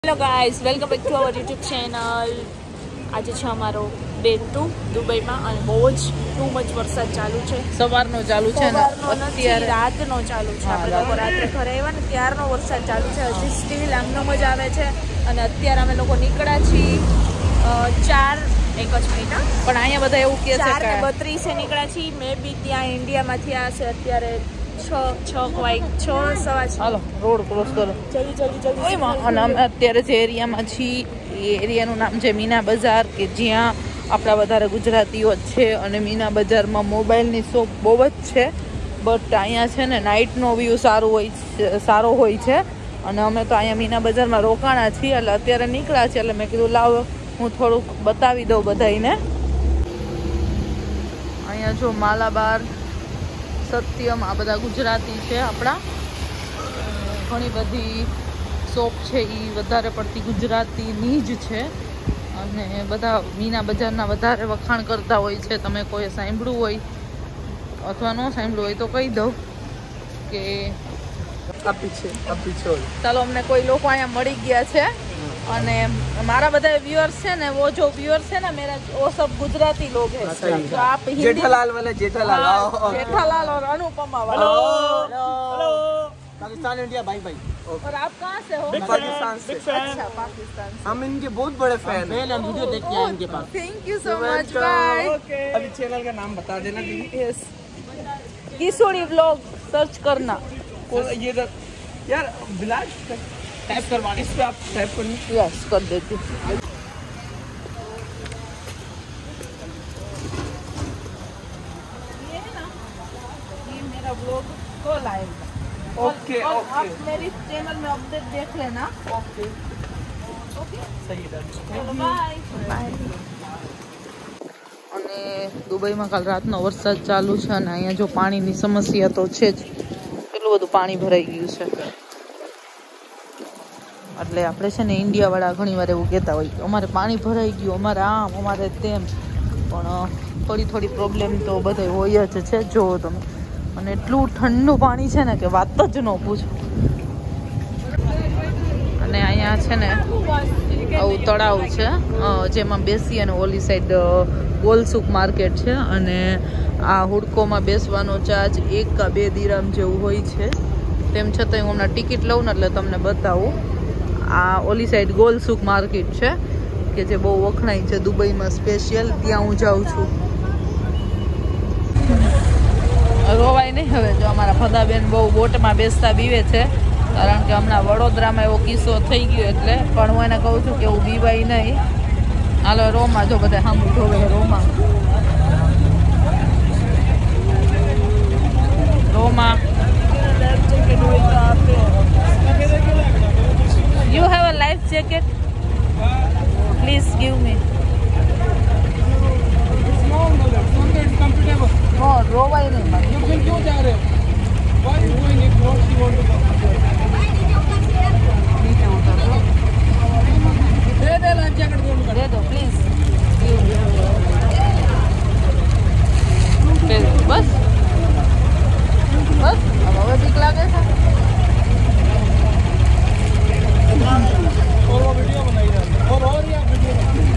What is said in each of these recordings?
Hello guys, welcome back to our YouTube channel. આજે છે અમારો ડે 2 દુબઈમાં અને બહુ જ ટુ મચ વરસાદ ચાલુ છે. સવારનો ચાલુ છે ને અત્યારે રાતનો ચાલુ છે. આપણે લોકો રાત્રે ઘરે આવ્યા ને ત્યારનો વરસાદ ચાલુ છે. હજી સ્ટીલ આમનો જ આવે છે અને અત્યારે અમે લોકો નીકળ્યા છીએ 4 એક જ મિનિટ પણ અહીંયા બધા એવું કહે છે કે 4:32 નીકળ્યા છીએ. મે બી ત્યાં ઇન્ડિયામાંથી આ છે અત્યારે 6:06 હાલો રોડ ક્રોસ કરો જલ્દી. અને અમે અત્યારે જે એરિયામાં છીએ એ એરિયાનું નામ છે મીના બજાર, કે જ્યાં આપણા વધારે ગુજરાતીઓ જ છે. અને મીના બજારમાં મોબાઈલની શોપ બહુ જ છે, બટ અહીંયા છે ને નાઇટનો વ્યૂ સારો હોય છે. અને અમે તો અહીંયા મીના બજારમાં રોકાણા છીએ, એટલે અત્યારે નીકળ્યા છીએ. એટલે મેં કીધું લાવ હું થોડુંક બતાવી દઉં બધાને. અહીંયા જો માલાબાર, સત્યમ, આ બધા ગુજરાતી છે આપણા. ઘણી બધી શોપ છે એ વધારે પડતી ગુજરાતીની જ છે. અને બધા મીના બજારના વધારે વખાણ કરતા હોય છે. તમે કોઈ સાંભળ્યું હોય અથવા ન સાંભળ્યું હોય તો કહી દઉં કે ચાલો અમને કોઈ લોકો અહીંયા મળી ગયા છે. અને મારા બધા व्यूअर्स है ना, वो जो व्यूअर्स है ना मेरा, वो सब गुजराती लोग हैं. तो आप हिंदी, जेठालाल वाले जेठालाल जेठालाल और अनुपमा वाला. हेलो पाकिस्तान इंडिया भाई भाई. और आप कहाँ से हो? पाकिस्तान से. अच्छा, पाकिस्तान से. हम इनके बहुत बड़े फैन हैं. हम वीडियो देख के आए इनके पास. Thank you so much. Bye. अभी चैनल का नाम बता देना दीदी. यस, किशोरी व्लॉग सर्च करना. ये यार ब्लॉग टाइप करवाने, इस पे आप टाइप करनी. यस, कर देती. ये है ना, ये मेरा व्लॉग को लाइव. ओके और ओके आप मेरी चैनल में अपडेट देख लेना. ओके ओके, सही है. Bye bye. અને દુબઈમાં કાલ રાતનો વરસાદ ચાલુ છે અને અહીંયા જો પાણીની સમસ્યા તો છે જ. કેટલું બધું પાણી ભરાઈ ગયું છે. એટલે આપણે છે ને ઇન્ડિયાવાળા ઘણી વાર એવું કહેતા હોય કે અમારે પાણી ભરાઈ ગયું, અમારે આમ, અમારે તેમ. પણ થોડી પ્રોબ્લેમ તો બધે હોય જ છે. જુઓ તમે, અને એટલું ઠંડુ પાણી છે ને કે વાત જ ન પૂછો. અને અહીંયા છે ને આવું તળાવ છે જેમાં બેસી અને ઓલી સાઈડ ગોલસુક માર્કેટ છે. અને આ હુડકોમાં બેસવાનો ચાર્જ 1 કે 2 દિરામ જેવું હોય છે. તેમ છતાં હું હમણાં ટિકિટ લઉં ને એટલે તમને બતાવું. આ ઓલી સાઈડ ગોલસુક માર્કેટ છે કે જે બહુ વખણાય છે દુબઈમાં સ્પેશિયલ. ત્યાં હું જાઉં છું. રોવાય નહીં હવે. જો અમારા ફદાબેન બહુ બોટમાં બેસતા બીવે છે, કારણ કે હમણાં વડોદરામાં એવો કિસ્સો થઈ ગયો એટલે. પણ હું એને કહું છું કે હું બીવાય નહીં. હાલો રોમાં જો બધા સામું જોવે. રોમાં You have a life jacket? Please give me. No, रोवाई नहीं. नीचे उतर दो. दे दो प्लीज. बस बस. अब હવે બીક લાગે છે. और वो वीडियो बनाई जा रही है. और या वीडियो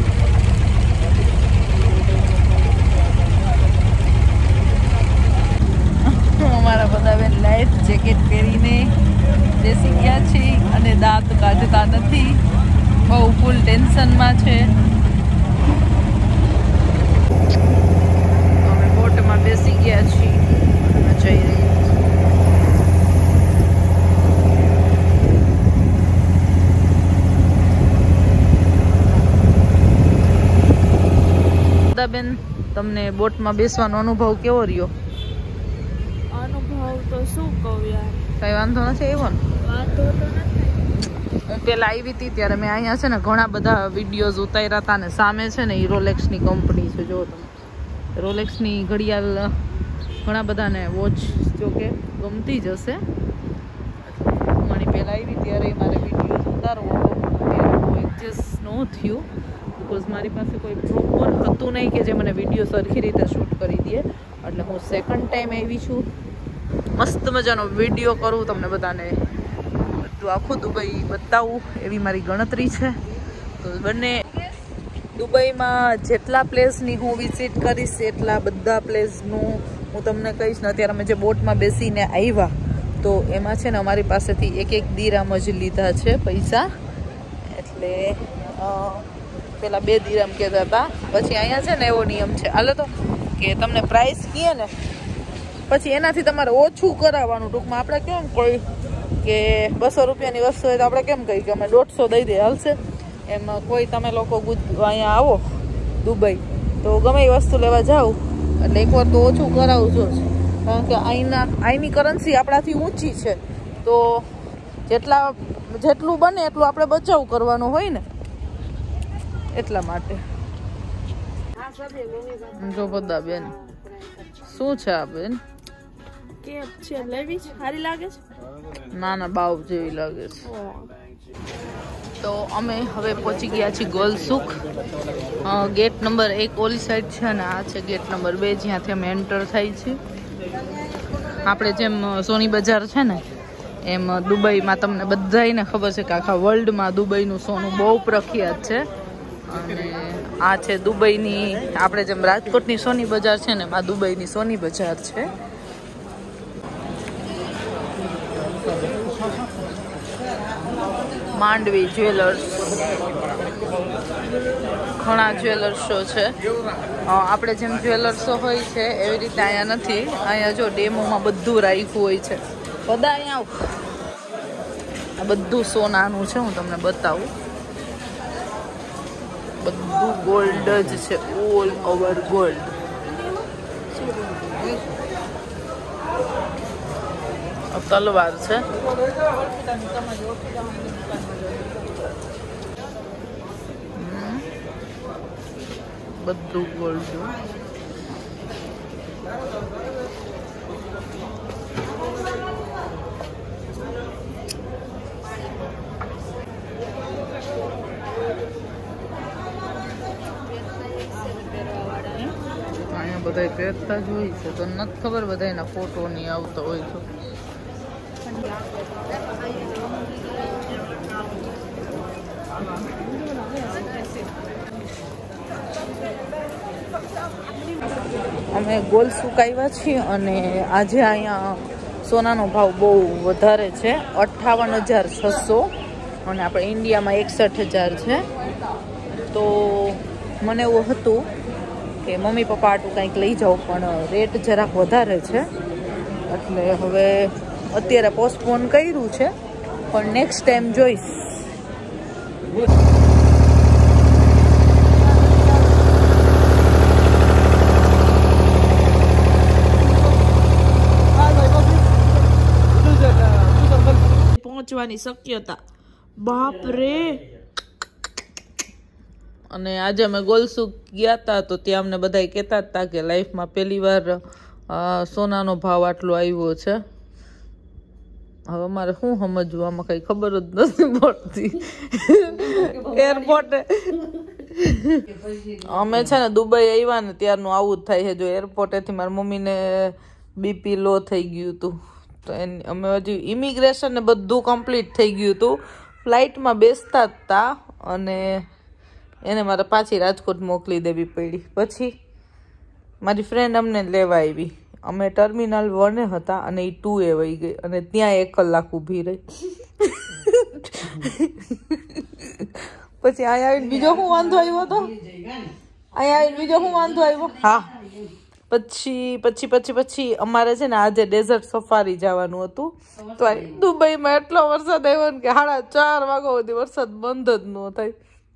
અમારા બધા બેન લાઈફ જેકેટ પહેરીને બેસી ગયા છે અને દાંત કાઢતા નથી. બહુ ફૂલ ટેન્શનમાં છે. અમે બોટમાં બેસી ગયા છીએ અને જઈ રહ્યા છીએ. બેન, તમને બોટમાં બેસવાનો અનુભવ કેવો રહ્યો? અનુભવ તો શું કહું યાર, કઈ વાંધો નથી આવ્યો ને? વાંધો તો નથી. હું પેલા આવી હતી ત્યારે મેં અહીંયા છે ને ઘણા બધા વિડીયોઝ ઉતાર્યા હતા. ને સામે છે ને એ રોલેક્સની કંપની છે. જો તમે રોલેક્સની ઘડિયાળ ઘણા બધાને વોચ જો કે ગમતી જ હશે. મને પહેલાં આવી ત્યારે મારે વિડીયોઝ ઉતારવો હતો, ત્યારે હું એડજસ્ટ ન થયું. બિકોઝ મારી પાસે કોઈ પ્રોપર હતું નહીં કે જે મને વિડીયો સરખી રીતે શૂટ કરી દે. એટલે હું સેકન્ડ ટાઈમ આવી છું. મસ્ત મજાનો વિડીયો કરું તમને બધાને બધું આખું દુબઈ બતાવું એવી મારી ગણતરી છે. તો બંને દુબઈમાં જેટલા પ્લેસની હું વિઝિટ કરીશ એટલા બધા પ્લેસનું હું તમને કહીશ ને. અત્યારે અમે જે બોટમાં બેસીને આવ્યા તો એમાં છે ને અમારી પાસેથી એક દિરામ જ લીધા છે પૈસા. એટલે પેલા 2 દિરામ કહેતા હતા. પછી અહીંયા છે ને એવો નિયમ છે હાલે તો કે તમને પ્રાઇસ કહે ને પછી એનાથી તમારે ઓછું કરાવવાનું. ટૂંકમાં આપણે કેમ કોઈ કે 200 રૂપિયાની વસ્તુ હોય તો આપણે કેમ કહીએ કે અમે 150 દઈ દઈએ હાલશે. એમ કોઈ તમે લોકો અહીંયા આવો દુબઈ તો ગમે એ વસ્તુ લેવા જાઓ એટલે એકવાર તો ઓછું કરાવજો જ. કારણ કે અહીંની કરન્સી આપણાથી ઊંચી છે તો જેટલું બને એટલું આપણે બચાવ કરવાનો હોય ને એટલા માટે. જો બધા બેન શું છે આ બેન? કેપ છે લેવી છે? સારી લાગે છે? ના બાવ જેવી લાગે છે. તો અમે હવે પહોંચી ગયા છીએ ગોલસુક. ગેટ નંબર 1 ઓલી સાઈડ છે અને આ છે ગેટ નંબર 2 જ્યાંથી અમે એન્ટર થાય છે. આપણે જેમ સોની બજાર છે ને એમ દુબઈમાં તમને બધાને ખબર છે કે આખા વર્લ્ડમાં દુબઈનું સોનું બહુ પ્રખ્યાત છે. અને આ છે દુબઈની, આપણે જેમ રાજકોટની સોની બજાર છે ને આ દુબઈની સોની બજાર છે. માંડવી જ્વેલર્સ, ઘણા જ્વેલર્સો છે. આપણે જેમ જ્વેલર્સો હોય છે એવી રીતે અહીંયા નથી. અહીંયા જો ડેમોમાં બધું રાખ્યું હોય છે. બધા અહીંયા આ બધું સોનાનું છે. હું તમને બતાવું. બધું ગોલ્ડ જ છે, ઓલ ઓવર ગોલ્ડ. તલવાર છે. બધું ગોલ્ડ. અહીંયા બધા પહેરતા જ હોય છે તો નથી ખબર બધા એના ફોટો નહીં આવતો હોય તો. અમે ગોલસુક આવ્યા છીએ અને આજે અહીંયા સોનાનો ભાવ બહુ વધારે છે, 58,600 અને આપણે ઇન્ડિયામાં 61,000 છે. તો મને એવું હતું કે મમ્મી પપ્પા આટલું કંઈક લઈ જાઓ પણ રેટ જરાક વધારે છે એટલે હવે અત્યારે પોસ્ટપોન કર્યું છે પણ નેક્સ્ટ ટાઈમ જોઈશ. પહોંચવાની શક્યતા બાપ રે. અને આજે અમે ગોલસુક ગયા હતા તો ત્યાં અમને બધા કહેતા હતા કે લાઈફમાં પહેલી વાર સોનાનો ભાવ આટલો આવ્યો છે. હવે અમારે શું સમજવું આમાં કઈ ખબર જ નથી પડતી. એરપોર્ટે અમે છે ને દુબઈ આવ્યા ને ત્યારનું આવું જ થાય છે. જો એરપોર્ટેથી મારી મમ્મીને બીપી લો થઈ ગયું હતું તો અમે હજી ઇમિગ્રેશન ને બધું કમ્પ્લીટ થઈ ગયું હતું. ફ્લાઇટમાં બેસતા હતા અને એને મારે પાછી રાજકોટ મોકલી દેવી પડી. પછી મારી ફ્રેન્ડ અમને લેવા આવી. અમે ટર્મિનલ 1 હતા અને એ 2 વહી ગઈ અને ત્યાં 1 કલાક ઊભી રહી. પછી અહીંયા આવીને બીજો શું વાંધો આવ્યો હતો? અહીંયા આવીને બીજો શું વાંધો આવ્યો? હા પછી અમારે છે ને આજે ડેઝર્ટ સફારી જવાનું હતું તો દુબઈમાં એટલો વરસાદ આવ્યો ને કે 4:30 વાગ્યા સુધી વરસાદ બંધ જ ન થાય.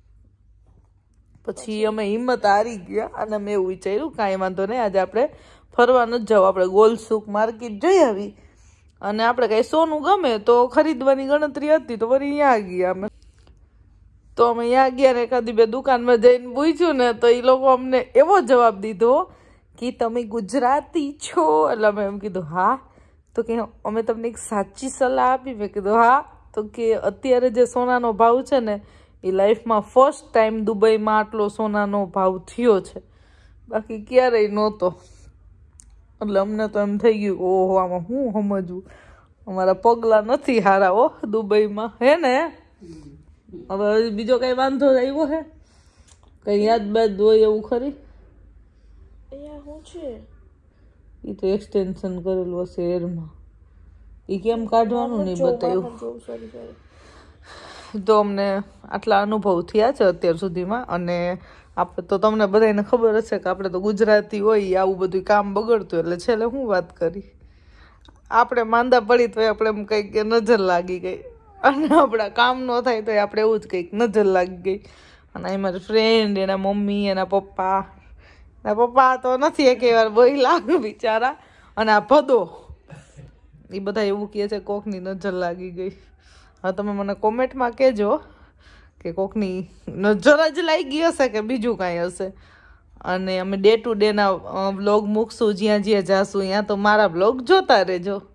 પછી અમે હિંમત હારી ગયા અને મેં એવું વિચાર્યું કાંઈ વાંધો નહીં, આજે આપણે ફરવા ન જાવ, આપણે ગોલસુક માર્કેટ જઈ આવી અને આપણે કાંઈ સોનું ગમે તો ખરીદવાની ગણતરી હતી તો વળી અહીંયા ગયા અમે. તો અમે અહીંયા ગયા ને એકાદી 2 દુકાનમાં જઈને પૂછ્યું ને તો એ લોકો અમને એવો જવાબ દીધો કે તમે ગુજરાતી છો. એટલે અમે એમ કીધું હા. તો કે અમે તમને એક સાચી સલાહ આપી. મેં કીધું હા. તો કે અત્યારે જે સોનાનો ભાવ છે ને એ લાઈફમાં ફર્સ્ટ ટાઈમ દુબઈમાં આટલો સોનાનો ભાવ થયો છે, બાકી ક્યારેય નહોતો. એટલે અમને તો એમ થઈ ગયું ઓહો આમાં શું સમજવું. અમારા પગલા નથી હારા હો દુબઈમાં, હે ને? હવે બીજો કઈ વાંધો આવ્યો હે? કઈ યાદ બાદ હોય એવું ખરી? અહીંયા શું છે? એ તો એક્સટેન્શન કરેલું હશે હેરમાં. એ કેમ કાઢવાનું નહીં બતાવ્યું. તો અમને આટલા અનુભવ થયા છે અત્યાર સુધીમાં. અને આપણે તો તમને બધાને ખબર હશે કે આપણે તો ગુજરાતી હોય, આવું બધું કામ બગડતું એટલે છેલ્લે હું વાત કરી, આપણે માંદા પડી તો આપણે એમ કંઈક નજર લાગી ગઈ, અને આપણા કામ ન થાય તો આપણે એવું જ કંઈક નજર લાગી ગઈ. અને એ મારી ફ્રેન્ડ, એના મમ્મી, એના પપ્પા તો નથી એક વાર બોયલા બિચારા, અને આ ભદો, એ બધા એવું કહે છે કોકની નજર લાગી ગઈ. હવે તમે મને કોમેન્ટમાં કહેજો કે કોકની નજર જ લાગી હશે કે બીજું કાંઈ હશે. અને અમે ડે ટુ ડેના વ્લોગ મૂકશું, જ્યાં જ્યાં જાશું ત્યાં તો મારા વ્લોગ જોતા રહેજો.